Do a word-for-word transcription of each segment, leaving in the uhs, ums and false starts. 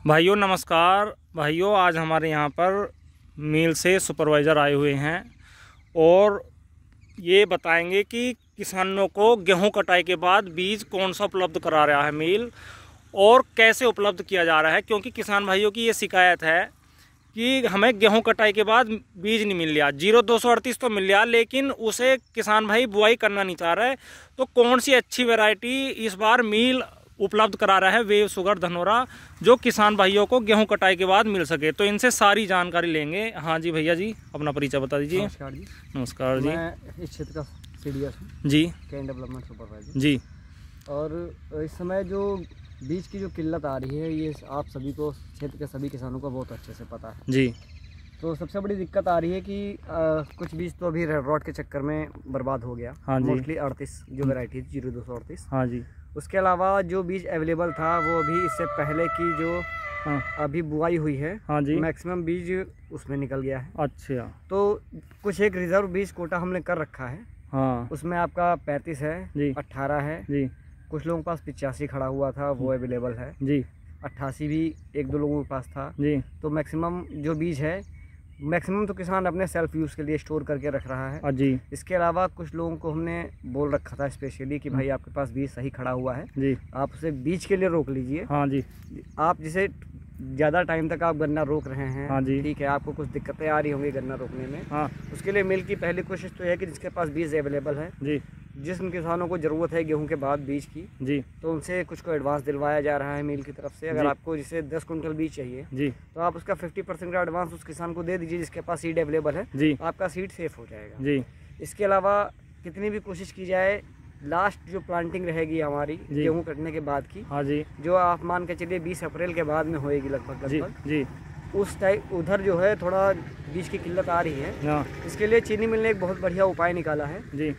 भाइयों नमस्कार। भाइयों आज हमारे यहाँ पर मिल से सुपरवाइज़र आए हुए हैं और ये बताएंगे कि किसानों को गेहूं कटाई के बाद बीज कौन सा उपलब्ध करा रहा है मिल और कैसे उपलब्ध किया जा रहा है। क्योंकि किसान भाइयों की ये शिकायत है कि हमें गेहूं कटाई के बाद बीज नहीं मिल रहा। जीरो दो सौ अड़तीस तो मिल रहा लेकिन उसे किसान भाई बुआई करना नहीं चाह रहे। तो कौन सी अच्छी वैरायटी इस बार मिल उपलब्ध करा रहा है वेव सुगर धनोरा जो किसान भाइयों को गेहूं कटाई के बाद मिल सके। तो इनसे सारी जानकारी लेंगे। हाँ जी भैया जी, अपना परिचय बता दीजिए। नमस्कार जी। नमस्कार जी। मैं इस क्षेत्र का सीडीएस हूँ जी, कैन डेवलपमेंट सुपरवाइजर जी। और इस समय जो बीज की जो किल्लत आ रही है ये आप सभी को, क्षेत्र के सभी किसानों को बहुत अच्छे से पता है जी। तो सबसे बड़ी दिक्कत आ रही है कि आ, कुछ बीज तो अभी रेड रॉड के चक्कर में बर्बाद हो गया। हाँ जी। मोस्टली अड़तीस जो वैरायटी है जीरो दो सौ अड़तीस। हाँ जी। उसके अलावा जो बीज अवेलेबल था वो अभी इससे पहले की जो हाँ अभी बुआई हुई है, हाँ जी, मैक्सिमम बीज उसमें निकल गया है। अच्छा। तो कुछ एक रिजर्व बीज कोटा हमने कर रखा है। हाँ उसमें आपका पैंतीस है जी, अट्ठारह है जी, कुछ लोगों के पास पिचासी खड़ा हुआ था वो अवेलेबल है जी, अट्ठासी भी एक दो लोगों के पास था जी। तो मैक्सिमम जो बीज है मैक्सिमम तो किसान अपने सेल्फ यूज़ के लिए स्टोर करके रख रहा है। जी, इसके अलावा कुछ लोगों को हमने बोल रखा था स्पेशली कि भाई आपके पास बीज सही खड़ा हुआ है जी, आप उसे बीज के लिए रोक लीजिए। हाँ जी, आप जिसे ज़्यादा टाइम तक आप गन्ना रोक रहे हैं, हाँ जी, ठीक है, आपको कुछ दिक्कतें आ रही होंगी गन्ना रोकने में। हाँ उसके लिए मिल की पहली कोशिश तो है कि जिसके पास बीज अवेलेबल है, जी, जिन किसानों को ज़रूरत है गेहूं के बाद बीज की, जी, तो उनसे कुछ को एडवांस दिलवाया जा रहा है मिल की तरफ से। अगर आपको जैसे दस कुंटल बीज चाहिए जी, तो आप उसका पचास परसेंट का एडवांस उस किसान को दे दीजिए जिसके पास सीड अवेलेबल है, जी, आपका सीड सेफ हो जाएगा। जी, इसके अलावा कितनी भी कोशिश की जाए, लास्ट जो प्लांटिंग रहेगी हमारी गेहूं कटने के बाद की, हाँ जी, जो आप मान के चलिए बीस अप्रैल के बाद में होएगी लगभग जी, लगभग, जी, उस टाइप उधर जो है थोड़ा बीज की किल्लत आ रही है। हाँ इसके लिए चीनी मिल ने एक बहुत बढ़िया उपाय निकाला है जी,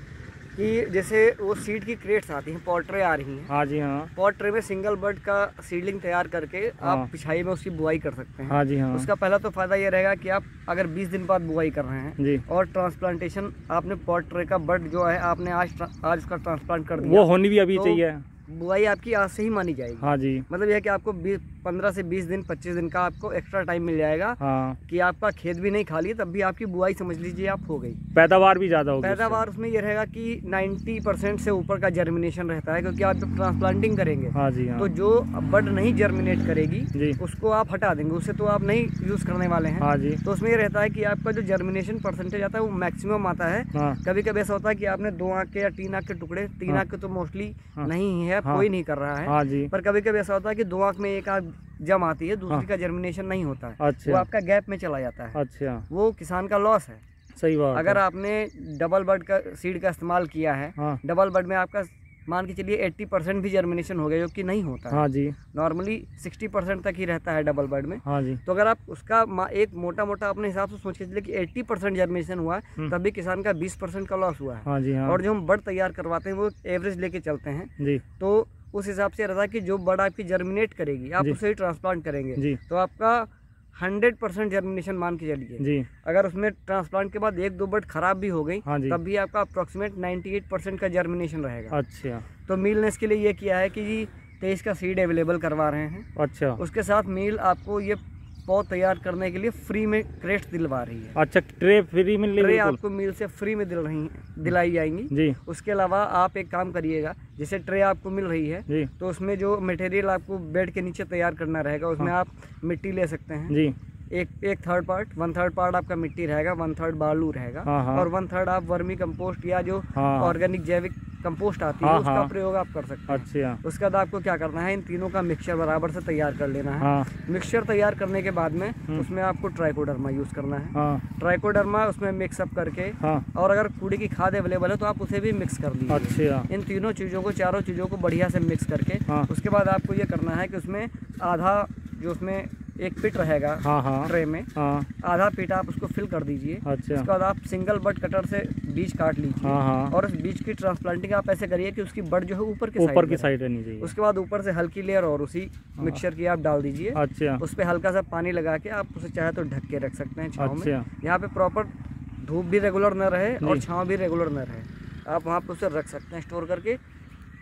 कि जैसे वो सीड की क्रेट्स आती हैं, पॉट ट्रे आ रही हैं, हाँ जी, हाँ पॉट ट्रे में सिंगल बर्ड का सीडलिंग तैयार करके हाँ, आप पिछाई में उसकी बुआई कर सकते हैं। हाँ जी, हाँ उसका पहला तो फायदा ये रहेगा कि आप अगर बीस दिन बाद बुआई कर रहे हैं जी, और ट्रांसप्लांटेशन आपने पॉट ट्रे का बर्ड जो है आपने आज आज उसका ट्रांसप्लांट कर दिया, वो होनी भी अभी तो चाहिए। बुआई आपकी आज से ही मानी जाएगी। हाँ जी, मतलब यह कि आपको पंद्रह से बीस दिन पच्चीस दिन का आपको एक्स्ट्रा टाइम मिल जाएगा। हाँ कि आपका खेत भी नहीं खाली तब भी आपकी बुआई समझ लीजिए आप हो गई। पैदावार भी ज़्यादा होगी। पैदावार उसमें यह रहेगा कि नब्बे परसेंट से ऊपर का जर्मिनेशन रहता है क्योंकि आप जब ट्रांसप्लांटिंग करेंगे, हाँ जी, हाँ तो जो बर्ड नहीं जर्मिनेट करेगी जी, उसको आप हटा देंगे, उससे तो आप नहीं यूज़ करने वाले हैं। हाँ जी, तो उसमें ये रहता है कि आपका जो जर्मिनेशन परसेंटेज आता है वो मैक्सिमम आता है। हाँ कभी कभी ऐसा होता है कि आपने दो आँख के या तीन आँख के टुकड़े, तीन हाँ, आँख के तो मोस्टली हाँ, नहीं है, हाँ, कोई नहीं कर रहा है, हाँ जी, पर कभी कभी ऐसा होता है कि दो आँख में एक आँख जम आती है, दूसरी हाँ, का जर्मिनेशन नहीं होता है, अच्छा, वो आपका गैप में चला जाता है, अच्छा, वो किसान का लॉस है। सही बात अगर है। आपने डबल बर्ड का सीड का इस्तेमाल किया है, हाँ डबल बर्ड में आपका मान के चलिए अस्सी परसेंट भी जर्मिनेशन हो गया जो कि नहीं होता है, हाँ जी, नॉर्मली साठ परसेंट तक ही रहता है डबल बर्ड में। हाँ जी, तो अगर आप उसका एक मोटा मोटा अपने हिसाब से सोच के चलिए कि अस्सी परसेंट जर्मिनेशन हुआ है तब भी किसान का बीस परसेंट का लॉस हुआ है। हाँ जी, हाँ और जो हम बर्ड तैयार करवाते हैं वो एवरेज लेके चलते हैं, जी, तो उस हिसाब से रहता है कि जो बर्ड आपकी जर्मिनेट करेगी आप जी, उसे ही ट्रांसप्लांट करेंगे जी, तो आपका हंड्रेड परसेंट जर्मिनेशन मान के चलिए। जी, अगर उसमें ट्रांसप्लांट के बाद एक दो बर्ड खराब भी हो गई हाँ जी, तब भी आपका अप्रोक्सीमेट अट्ठानवे परसेंट का जर्मिनेशन रहेगा। अच्छा, तो मील ने इसके लिए ये किया है कि जी तेईस का सीड अवेलेबल करवा रहे हैं। अच्छा, उसके साथ मील आपको ये पौध तैयार करने के लिए फ्री में क्रेट्स दिलवा रही है। अच्छा, ट्रे फ्री मिल रही ट्रे है? आपको मील से फ्री में दिल रही दिलाई जाएंगी जी, उसके अलावा आप एक काम करिएगा, जैसे ट्रे आपको मिल रही है जी, तो उसमें जो मटेरियल आपको बेड के नीचे तैयार करना रहेगा उसमें हाँ, आप मिट्टी ले सकते हैं। जी, एक एक third part one third part आपका मिट्टी रहेगा, वन थर्ड बालू रहेगा, हाँ, हाँ, और वन थर्ड आप वर्मी कंपोस्ट या जो हाँ, ऑर्गेनिक जैविक कंपोस्ट आती हाँ, है उसका हाँ, प्रयोग आप कर सकते हैं। अच्छा, उसके बाद आपको क्या करना है, इन तीनों का मिक्सचर बराबर से तैयार कर लेना है। हाँ, मिक्सचर तैयार करने के बाद में उसमें आपको ट्राइकोडर्मा यूज़ करना है। हाँ, ट्राइकोडर्मा उसमें मिक्सअप करके, हाँ, और अगर कूड़े की खाद अवेलेबल है तो आप उसे भी मिक्स कर लीजिए। अच्छा, इन तीनों चीज़ों को, चारों चीज़ों को बढ़िया से मिक्स करके, हाँ, उसके बाद आपको ये करना है कि उसमें आधा जो उसमें एक पिट रहेगा, हाँ, हाँ, ट्रे में हाँ, आधा पिट आप उसको फिल कर दीजिए। अच्छा, उसके बाद आप सिंगल बड कटर से बीज काट लीजिए, हाँ, हाँ, और उस बीज की ट्रांसप्लांटिंग आप ऐसे करिए कि उसकी बड जो है ऊपर की ऊपर की साइड साइड रहनी चाहिए। उसके बाद ऊपर से हल्की लेयर और उसी मिक्सचर की आप डाल दीजिए। अच्छा, उस पर हल्का सा पानी लगा के आप उसे चाहे तो ढक के रख सकते हैं छाँव में। अच्छा, यहाँ पे प्रॉपर धूप भी रेगुलर न रहे और जी, छाँव भी रेगुलर न रहे, आप वहाँ पे उसे रख सकते हैं स्टोर करके।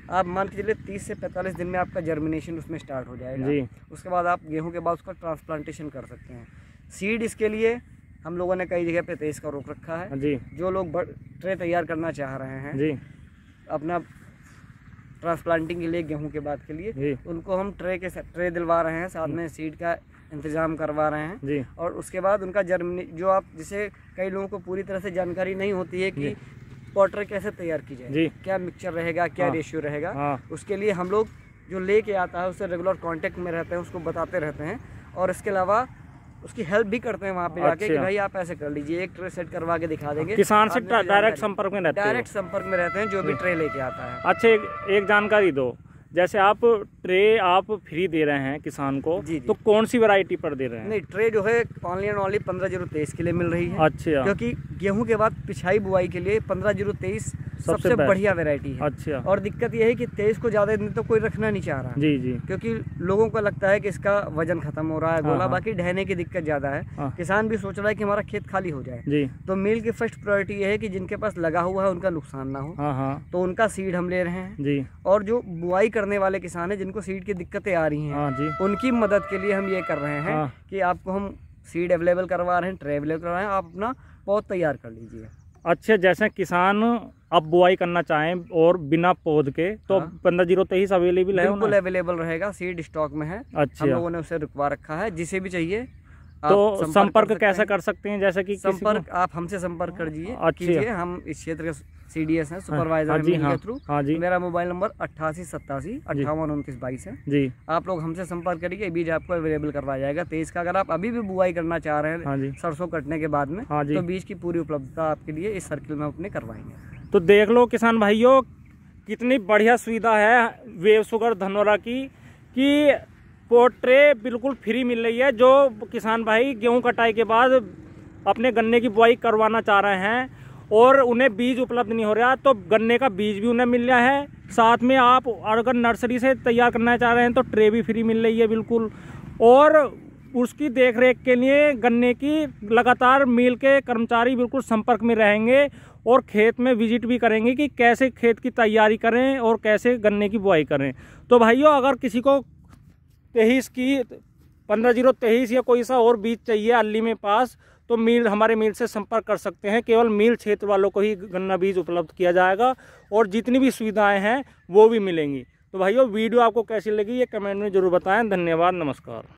आप मान के चलिए तीस से पैंतालीस दिन में आपका जर्मिनेशन उसमें स्टार्ट हो जाएगा जी। उसके बाद आप गेहूं के बाद उसका ट्रांसप्लांटेशन कर सकते हैं। सीड इसके लिए हम लोगों ने कई जगह पे तेईस का रोक रखा है जी। जो लोग ट्रे तैयार करना चाह रहे हैं जी अपना ट्रांसप्लांटिंग के लिए गेहूं के बाद के लिए जी। उनको हम ट्रे के ट्रे दिलवा रहे हैं, साथ में सीड का इंतजाम करवा रहे हैं जी। और उसके बाद उनका जर्मनी जो आप जिसे कई लोगों को पूरी तरह से जानकारी नहीं होती है कि पॉटर कैसे तैयार की जाए, क्या मिक्सचर रहेगा, क्या हाँ। रेशियो रहेगा, हाँ। उसके लिए हम लोग जो लेके आता है उससे रेगुलर कांटेक्ट में रहते हैं, उसको बताते रहते हैं और इसके अलावा उसकी हेल्प भी करते हैं वहाँ पे जाके कि भाई आप ऐसे कर लीजिए, एक ट्रे सेट करवा के दिखा देंगे। किसान से डायरेक्ट संपर्क में रहते हैं, डायरेक्ट संपर्क में रहते हैं जो भी ट्रे लेके आता है। अच्छा एक, एक जानकारी दो, जैसे आप ट्रे आप फ्री दे रहे हैं किसान को, जी जी। तो कौन सी वैरायटी पर दे रहे हैं? नहीं, ट्रे जो है ऑनली एंड ऑनली पंद्रह जीरो तेईस के लिए मिल रही है। अच्छा। क्योंकि गेहूं के बाद पिछाई बुआई के लिए पंद्रह जीरो तेईस सबसे बढ़िया वैरायटी है। अच्छा। और दिक्कत यह है कि तेईस को ज्यादा दिन तो कोई रखना नहीं चाह रहा जी जी। क्योंकि लोगों को लगता है कि इसका वजन खत्म हो रहा है, गोला, हाँ, बाकी ढहने की दिक्कत ज्यादा है। हाँ। किसान भी सोच रहा है कि हमारा खेत खाली हो जाए जी। तो मील की फर्स्ट प्रायोरिटी ये है कि जिनके पास लगा हुआ है उनका नुकसान ना हो। हाँ हाँ। तो उनका सीड हम ले रहे हैं जी। और जो बुआई करने वाले किसान है जिनको सीड की दिक्कतें आ रही हैं, हाँ जी। उनकी मदद के लिए हम ये कर रहे हैं हाँ। कि आपको हम सीड अवेलेबल करवा रहे हैं, ट्रे अवेलेबल करवा रहे हैं, आप अपना पौध तैयार कर लीजिए। अच्छा, जैसे किसान अब बुआई करना चाहें और बिना पौध के, तो हाँ। पंद्रह जीरो तेईस अवेलेबल है? बिल्कुल अवेलेबल रहेगा, सीड स्टॉक में है। अच्छा। हम लोगों ने उसे रुकवा रखा है, जिसे भी चाहिए तो संपर्क कैसे कर सकते हैं? जैसे कि संपर्क आप हमसे संपर्क कर कीजिए। अच्छा। कीजिए, हम इस क्षेत्र के सीडीएस हैं, सुपरवाइजर हाँ जी, हैं हाँ, के थ्रू। हाँ जी। मेरा मोबाइल नंबर अट्ठासी सत्तासी अट्ठावन उनतीस बाईस है जी। आप लोग हमसे संपर्क करिए, बीज आपको अवेलेबल करवाया जाएगा तेईस का। अगर आप अभी भी बुआई करना चाह रहे हैं हाँ जी। सरसों कटने के बाद में, हाँ जी। तो बीज की पूरी उपलब्धता आपके लिए इस सर्किल में अपने करवाएंगे। तो देख लो किसान भाइयों, कितनी बढ़िया सुविधा है वेव शुगर धनौरा की कि पोट्रे बिल्कुल फ्री मिल रही है। जो किसान भाई गेहूं कटाई के बाद अपने गन्ने की बुआई करवाना चाह रहे हैं और उन्हें बीज उपलब्ध नहीं हो रहा, तो गन्ने का बीज भी उन्हें मिल रहा है। साथ में आप अगर नर्सरी से तैयार करना चाह रहे हैं तो ट्रे भी फ्री मिल रही है बिल्कुल। और उसकी देखरेख के लिए गन्ने की लगातार मिल के कर्मचारी बिल्कुल संपर्क में रहेंगे और खेत में विजिट भी करेंगे कि कैसे खेत की तैयारी करें और कैसे गन्ने की बुआई करें। तो भाइयों, अगर किसी को तेईस की पंद्रह जीरो तेईस या कोई सा और बीज चाहिए अल्ली में पास, तो मील हमारे मील से संपर्क कर सकते हैं। केवल मील क्षेत्र वालों को ही गन्ना बीज उपलब्ध किया जाएगा और जितनी भी सुविधाएं हैं वो भी मिलेंगी। तो भाइयों, वीडियो आपको कैसी लगी ये कमेंट में जरूर बताएं। धन्यवाद, नमस्कार।